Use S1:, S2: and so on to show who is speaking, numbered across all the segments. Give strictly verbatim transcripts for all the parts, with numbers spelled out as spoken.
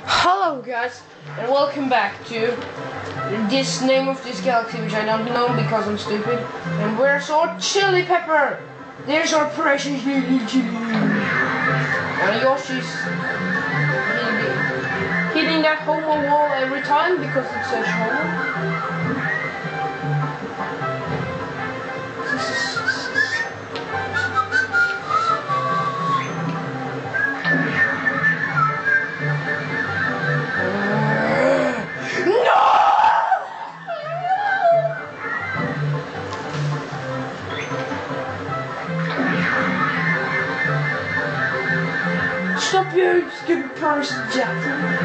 S1: Hello guys, and welcome back to this name of this galaxy, which I don't know because I'm stupid. And where's our chili pepper? There's our precious little chili. And Yoshi's hitting that homo wall every time because it says homo. Stop you stupid person, Jack.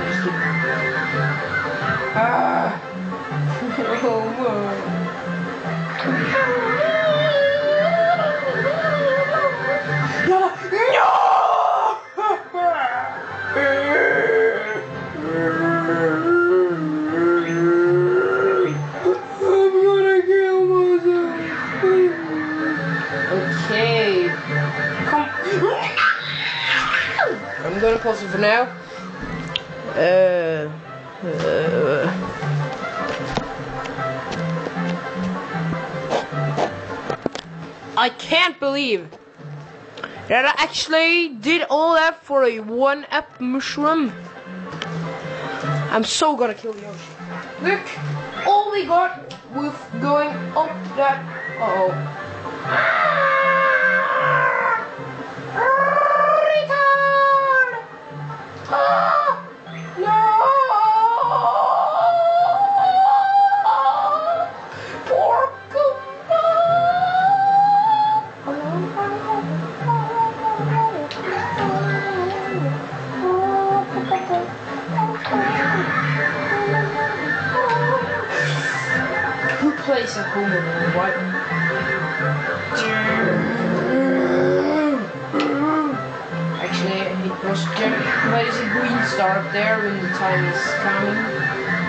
S1: Ah. Oh, no. I'm gonna kill myself. Okay. Come. I'm gonna pause it for now. Uh, uh, I can't believe that I actually did all that for a one up mushroom. I'm so gonna kill Yoshi. Look, all we got with going up that. Uh oh. Who plays a homo in what? Actually, it was just plays a green star up there when the time is coming.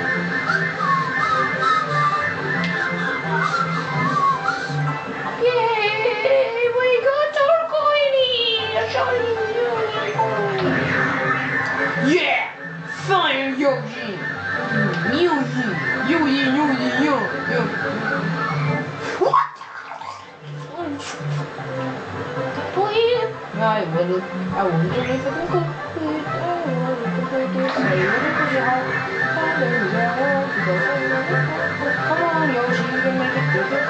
S1: Yay! We got our coiny! Yeah! Fire Yoshi! Yoshi! Yoshi! Yoshi! Yoshi! What? I will. I will do it for the complete. I will complete this. I will come on, Yoshi, you can make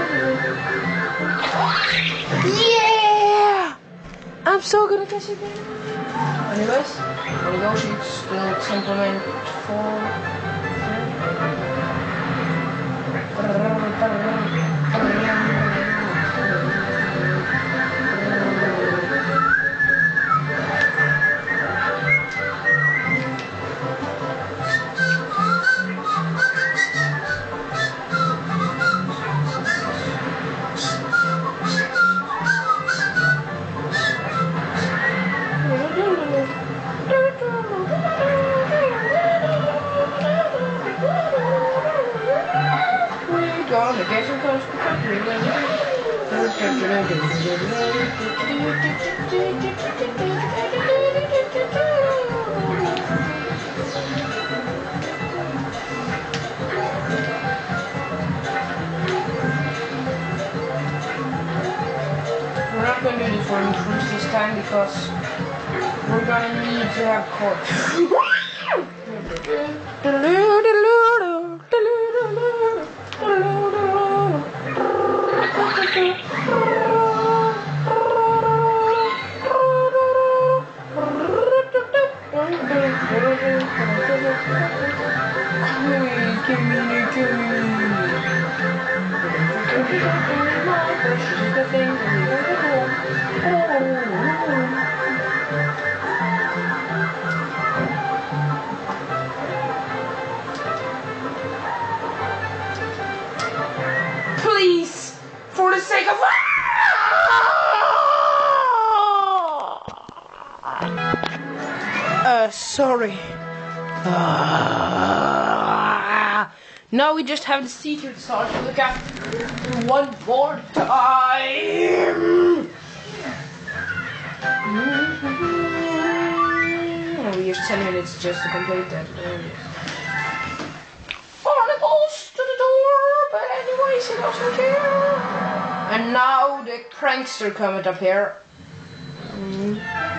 S1: it. Yeah! I'm so good at this again. Anyways, and Yoshi still temperament four. The guessing comes to country. We're not going to do the foreign cruise this time because we're going to need to have court. Please, for the sake of uh sorry. Uh, now we just have the secret sauce to look at one more time. here's ten minutes just to complete that. Oh, it goes to the door, but anyways, he doesn't care. And now the prankster coming up here. Mm.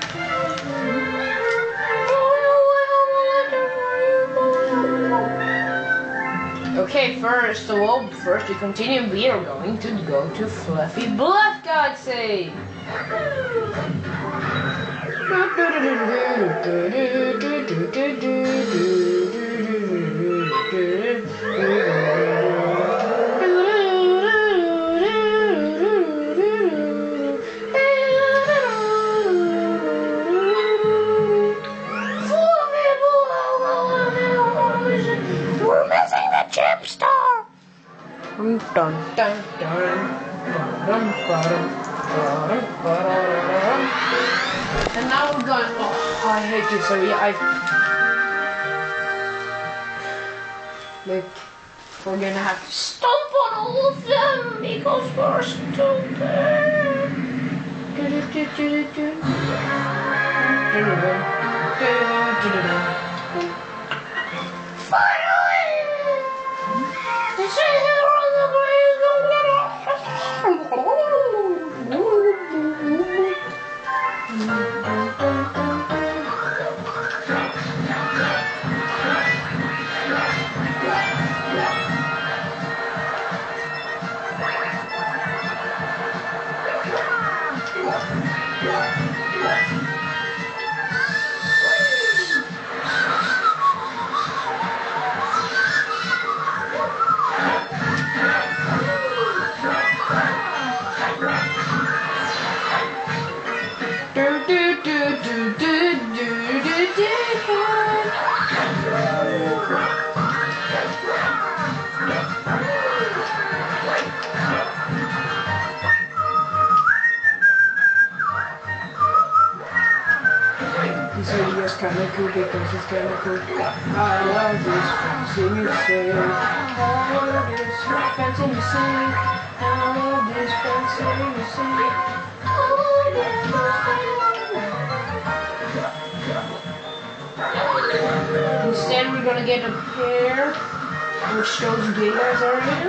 S1: Okay, first of all, first we continue, we are going to go to Fluffy Bluff, God's sake! Chip Star. Dun dun dun dun dun dun. And now we're going. Oh, I hate this area. I look. We're gonna have to stomp on all of them because we're stupid. This video is kinda cool because it's kinda cool. I love this fancy music. I love this fancy music. I love this fancy music. I love this. Instead, we're gonna get a pair which shows gay guys are in.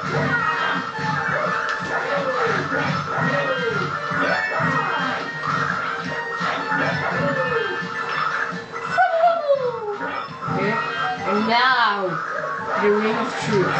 S1: And now, the ring of truth.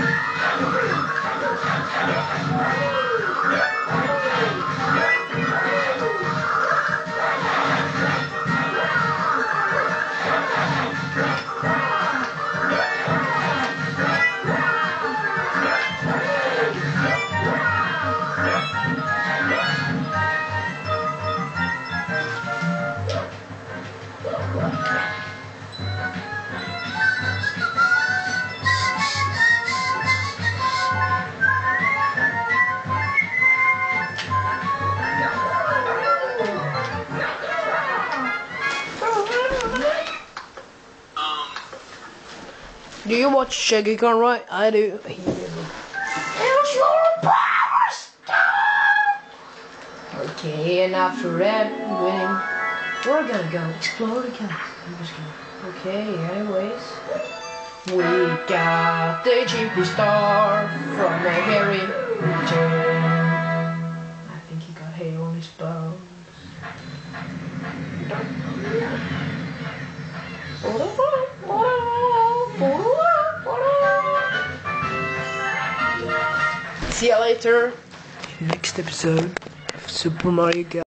S1: Do you watch Shaggy Conroy? I do. Use your power star! Okay, and after that, winning, we're gonna go explore the castle. I'm just kidding. Okay, anyways. We got the Chippy Star from the very return. I think he got hair on his bones. See you later. Next episode of Super Mario Galaxy.